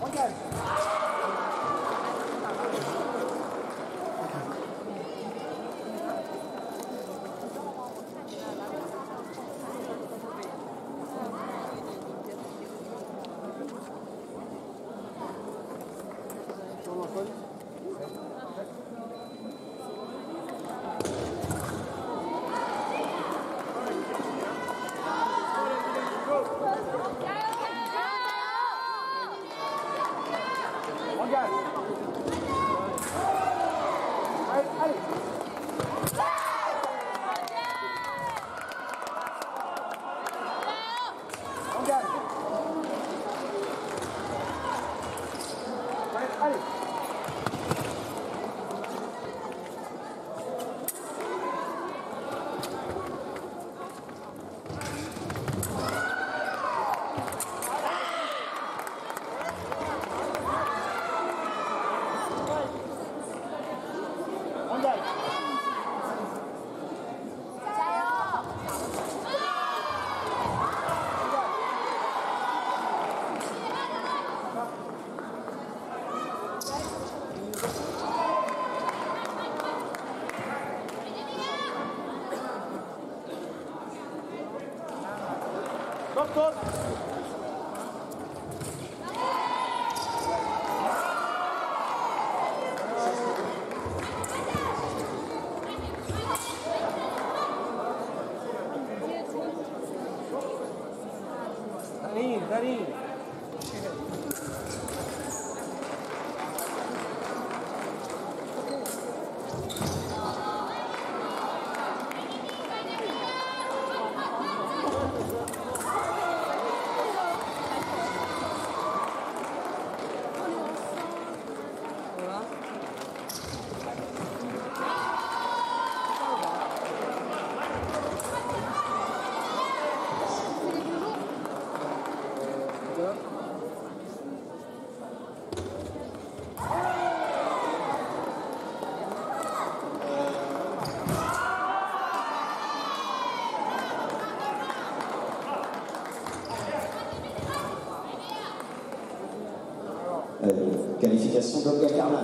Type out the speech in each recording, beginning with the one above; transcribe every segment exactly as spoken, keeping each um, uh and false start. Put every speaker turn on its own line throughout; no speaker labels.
Euh, qualification d'Olga Karman.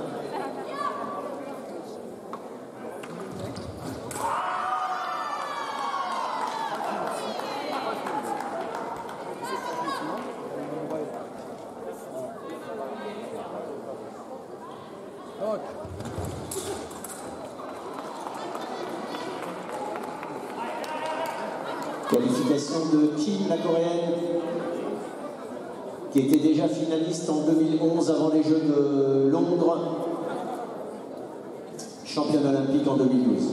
Qualification de Kim, la coréenne, qui était déjà finaliste en deux mille onze avant les Jeux de Londres, championne olympique en deux mille douze.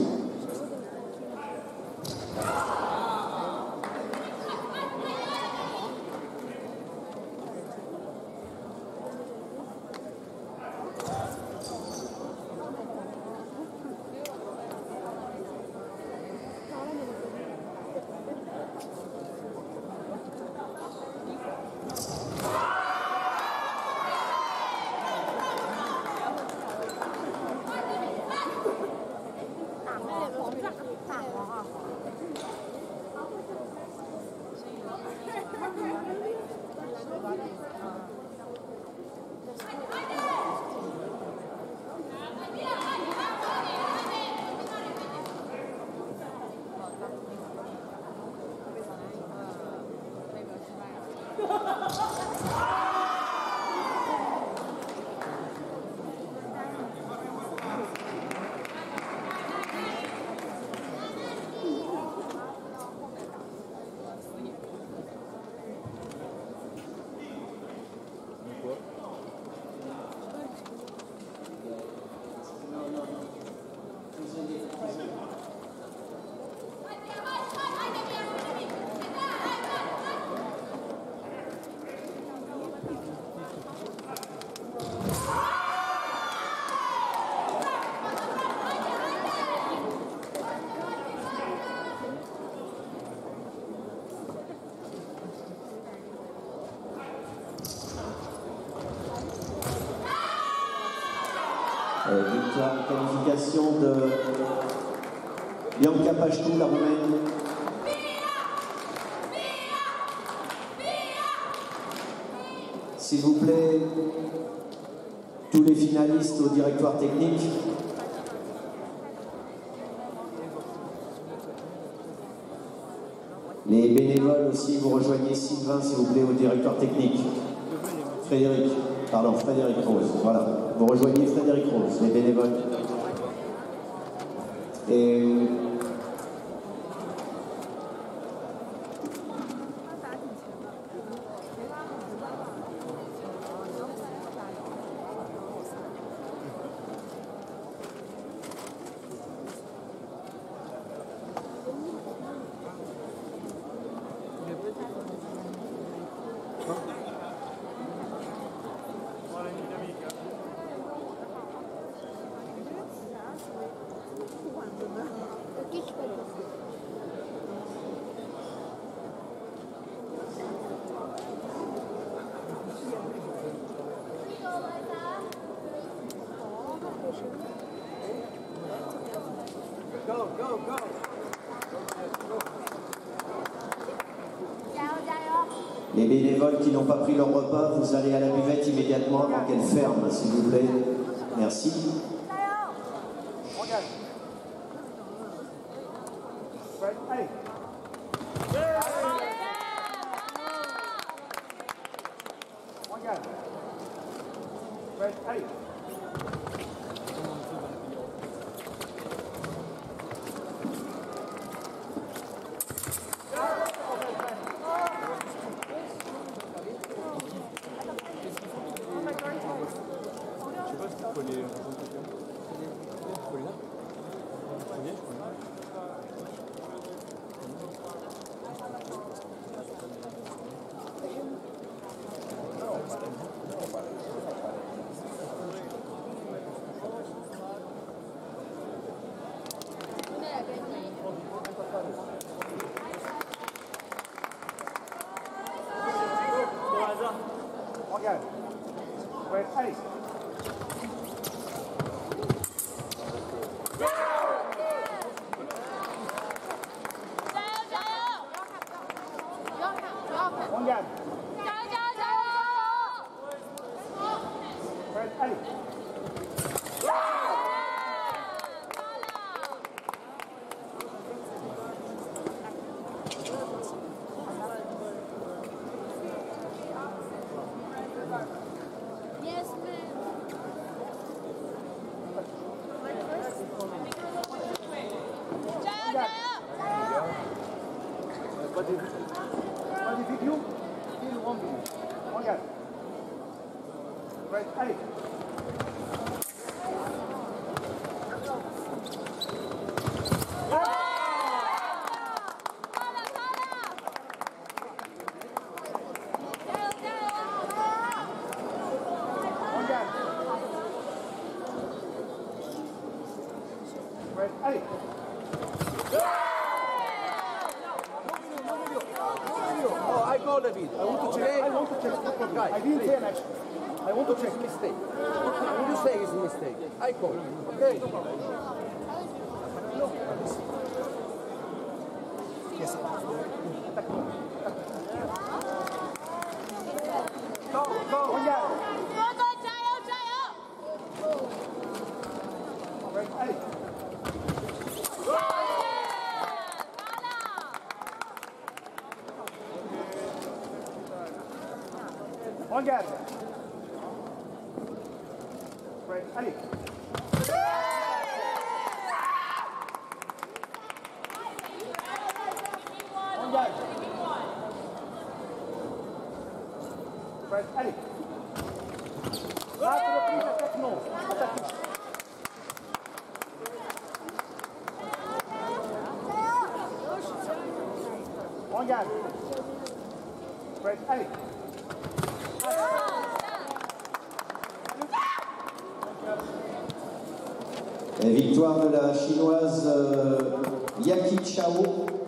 Victoire de qualification de Bianca Paștu, la Roumaine. S'il vous plaît, tous les finalistes au directoire technique. Les bénévoles aussi, vous rejoignez Sylvain, s'il vous plaît, au directoire technique. Frédéric, pardon, Frédéric Rose, voilà. Vous rejoignez Frédéric Rose, les bénévoles. Et...
Go, go, go.
Les bénévoles qui n'ont pas pris leur repas, vous allez à la buvette immédiatement avant qu'elle ferme, s'il vous plaît. Merci.
Regarde. Ouais, allez. Regarde. Ouais, allez.
Yes, ma'am.
Pas des pas des vidéos, ils vont bien. Regarde. Ouais, allez. Allez.
Oh, I call David. I want to check.
I want to check.
Guy,
I didn't
please.
say an action. I want to check.
It's a mistake. When you say it's a mistake, I call. Okay?
Yes.
Go, go.
Regarde. Ouais, allez. Regarde. Ouais, allez. Regarde. Ouais, allez. Rate le plus, attaque non. Attaque. Regarde. Ouais, allez.
Victoire de la chinoise euh, Yaki Chao.